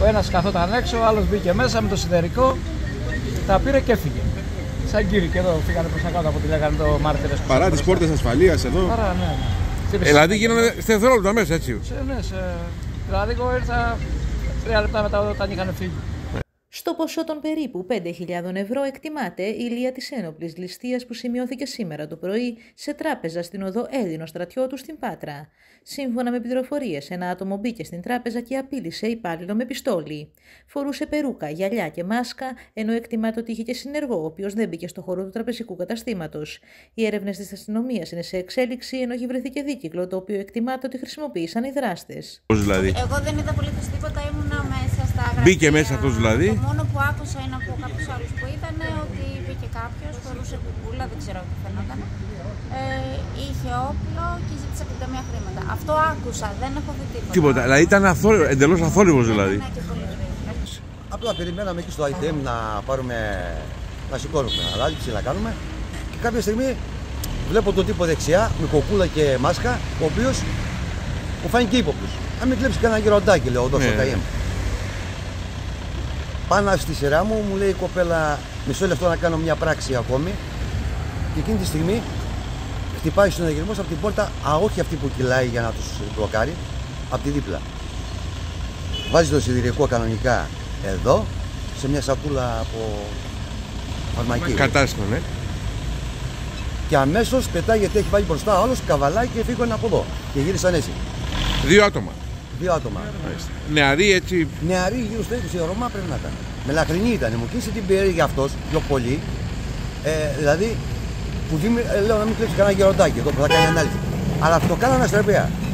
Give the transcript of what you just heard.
ένας καθόταν έξω, ο άλλος μπήκε μέσα με το σιδερικό, τα πήρε και έφυγε. Σαν κύριοι και εδώ φύγανε προς τα κάτω από ό,τι λέγανε το μάρτυρες. Παρά τις πόρτες ασφαλείας εδώ. Παρά, ναι. Δηλαδή γίνανε σε δευτερόλεπτα μέσα, έτσι. Δηλαδή εγώ ήρθα 3 λεπτά μετά όταν είχαν φύγει. Στο ποσό των περίπου 5.000 ευρώ εκτιμάται η ηλία της ένοπλης ληστείας που σημειώθηκε σήμερα το πρωί σε τράπεζα στην οδό Έλληνο Στρατιώτου στην Πάτρα. Σύμφωνα με πληροφορίες, ένα άτομο μπήκε στην τράπεζα και απείλησε υπάλληλο με πιστόλι. Φορούσε περούκα, γυαλιά και μάσκα, ενώ εκτιμάται ότι είχε και συνεργό, ο οποίος δεν μπήκε στο χώρο του τραπεζικού καταστήματος. Οι έρευνες της αστυνομίας είναι σε εξέλιξη, ενώ έχει βρεθεί και δίκυκλο, το οποίο εκτιμάται ότι χρησιμοποίησαν οι δράστες. Πώς δηλαδή? Εγώ δεν είδα απολύτως τίποτα, ήμουνα μέσα στα γραφεία. Μπήκε μέσα αυτός δηλαδή? Το μόνο που άκουσα είναι από κάποιους άλλους που ήταν ότι μπήκε κάποιος, φορούσε κουκούλα, δεν ξέρω τι φαινόταν. Είχε όπλο και ζήτησε από την ταμεία χρήματα. Αυτό άκουσα, δεν έχω δει τίποτα. Τίποτα, δηλαδή ήταν εντελώς αθόρυβος δηλαδή. Ναι, και πολύ γρήγορα. Απλά περιμέναμε εκεί στο ITM να πάρουμε, να σηκώνουμε, ανάληψη να κάνουμε και κάποια στιγμή βλέπω τον τύπο δεξιά με κοκούλα και μάσκα, ο οποίος μου φάνηκε ύποπτος. Αν μην κλέψει κανένα γεροντάκι, λέω εδώ στο ITM. Πάνω στη σειρά μου, μου λέει η κοπέλα, μισό λεπτό να κάνω μια πράξη ακόμη. Και εκείνη τη στιγμή χτυπάει στον συναγερμός από την πόρτα, όχι αυτή που κυλάει για να τους μπλοκάρει, από τη δίπλα. Βάζει το σιδηρικό κανονικά εδώ, σε μια σακούλα από φαρμακείο. Κατάστημα, ναι. Και αμέσως πετάγεται, έχει βάλει μπροστά ο άλλος, καβαλάει και φύγανε από εδώ. Και γύρισαν έτσι. 2 άτομα. 2 άτομα. Νεαροί έτσι. Νεαροί γύρω στο 20 Ρωμά πρέπει να ήταν. Μελαχρινή ήταν. Μου κλείσει την περίεργη αυτός πιο πολύ. Δηλαδή, που λέω να μην κλέψει κανένα γεροντάκι εδώ που θα κάνει ανάλυση. Αλλά αυτό κάνανε αστραπία.